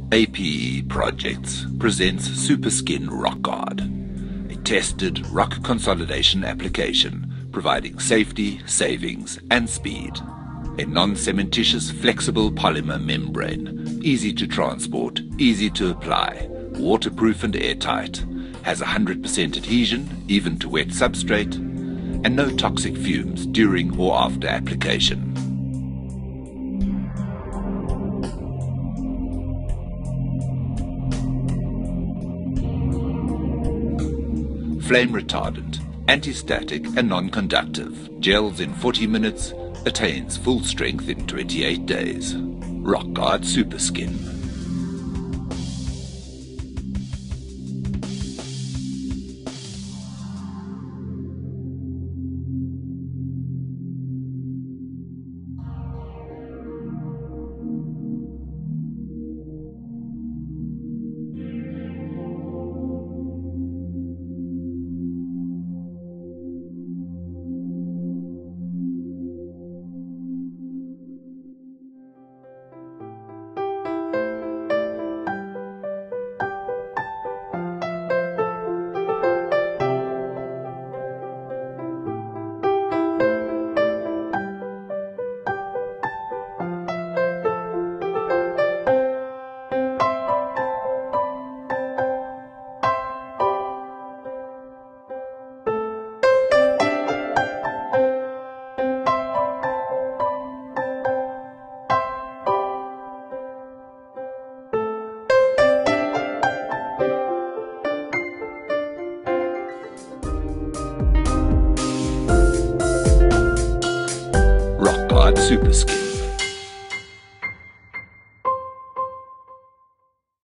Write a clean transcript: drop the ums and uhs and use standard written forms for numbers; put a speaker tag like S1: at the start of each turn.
S1: APE Projects presents Superskin Rockguard, a tested rock consolidation application providing safety, savings and speed. A non-cementitious flexible polymer membrane, easy to transport, easy to apply, waterproof and airtight, has 100% adhesion even to wet substrate, and no toxic fumes during or after application. Flame retardant, anti-static and non-conductive, gels in 40 minutes, attains full strength in 28 days. Rockguard Superskin. Rockguard Superskin.